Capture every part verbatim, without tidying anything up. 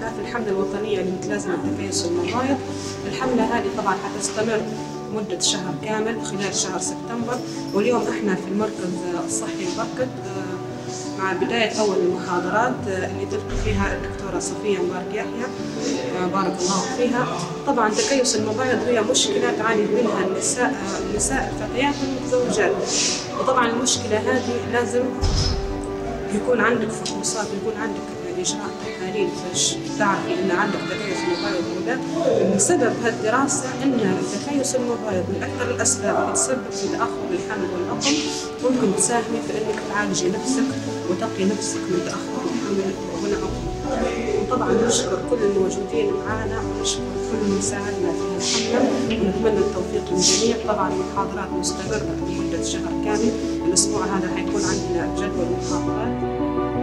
مشاركة في الحملة الوطنية لمتلازمة تكيس المبايض. الحملة هذه طبعا حتستمر مدة شهر كامل خلال شهر سبتمبر، واليوم احنا في المركز الصحي بركد مع بداية أول المحاضرات اللي تلقي فيها الدكتورة صفية مبارك يحيى بارك الله فيها. طبعا تكيس المبايض هي مشكلة تعاني منها النساء النساء الفتيات والمتزوجات، وطبعا المشكلة هذه لازم يكون عندك فحوصات، يكون عندك إجراء تحاليل باش تعرفي إن عندك تكيس المبايض أو لا. من سبب هالدراسة إن تكيس المبايض من أكثر الأسباب اللي تسبب في تأخر الحمل واللقم، ممكن تساهمي في إنك تعالجي نفسك وتقي نفسك من تأخر الحمل واللقم. وطبعا نشكر كل الموجودين معنا ونشكر كل من ساعدنا في الحملة، ونتمنى التوفيق للجميع. طبعا المحاضرات مستمرة لمدة شهر كامل، الأسبوع هذا حيكون عندنا جدول محاضرات.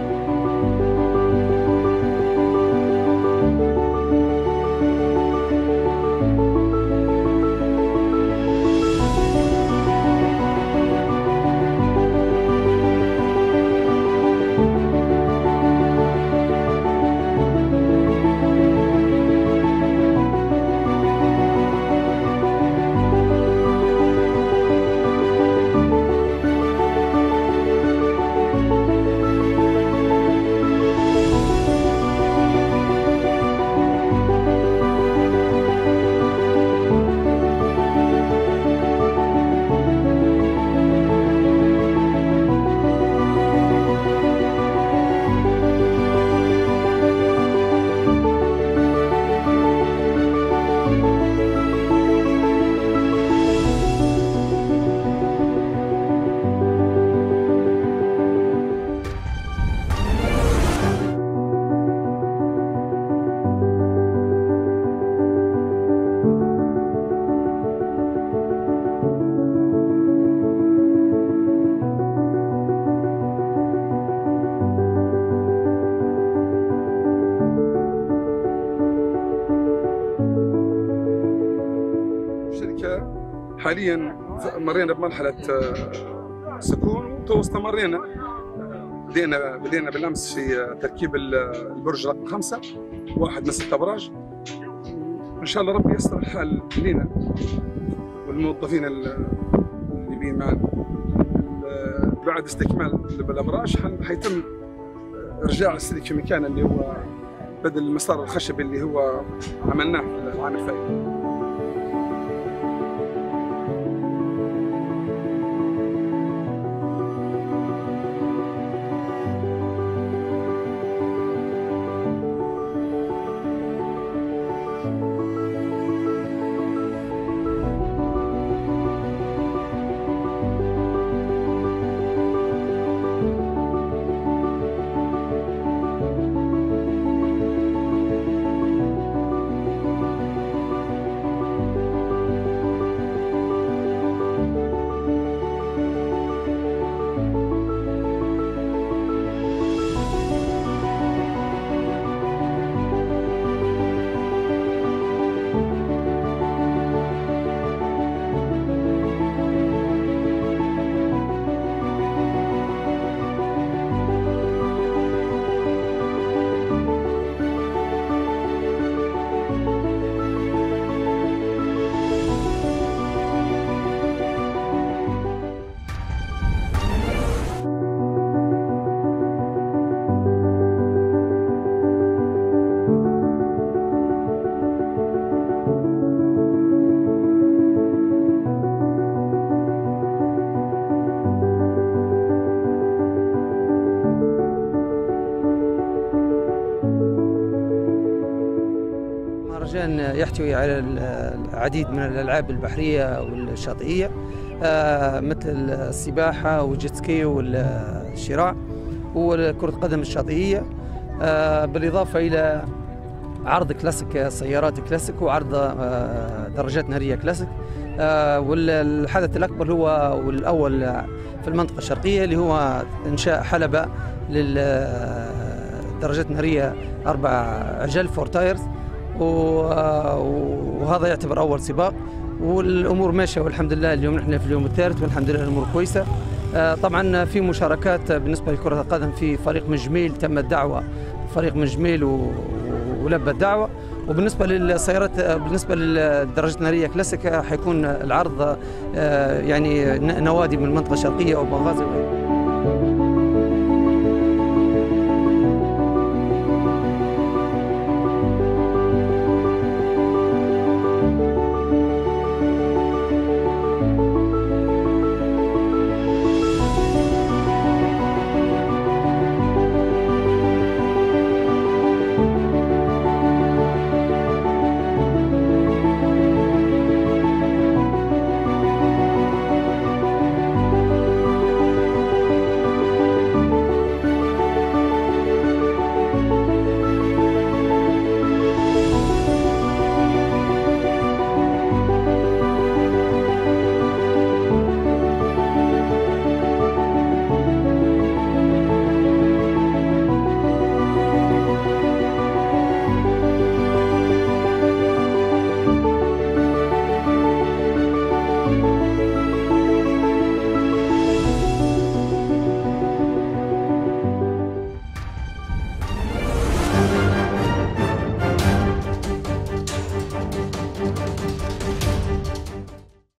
حاليا مرينا بمرحلة سكون، وتو استمرينا. بدينا بدينا بالامس في تركيب البرج رقم خمسة، واحد من ست ابراج. ان شاء الله ربي ييسر الحال لينا والموظفين اللي بين معنا. بعد استكمال الابراج حيتم ارجاع السلك في مكانه اللي هو بدل المسار الخشبي اللي هو عملناه في العام الفائت. المهرجان يحتوي على العديد من الألعاب البحرية والشاطئية مثل السباحة والجيت سكي والشراع وكرة القدم الشاطئية، بالإضافة إلى عرض كلاسيك سيارات كلاسيك وعرض دراجات نارية كلاسيك. والحدث الأكبر هو والأول في المنطقة الشرقية اللي هو إنشاء حلبة للدراجات النارية أربع عجل فور تايرز، وهذا يعتبر أول سباق، والأمور ماشية والحمد لله. اليوم نحن في اليوم الثالث والحمد لله الأمور كويسة. طبعا في مشاركات بالنسبة لكرة القدم في فريق من جميل، تم الدعوة فريق من جميل ولبى الدعوه. وبالنسبه للسيارات بالنسبه للدراجات الناريه كلاسيك حيكون العرض يعني نوادي من المنطقه الشرقيه وبنغازي وغيرها.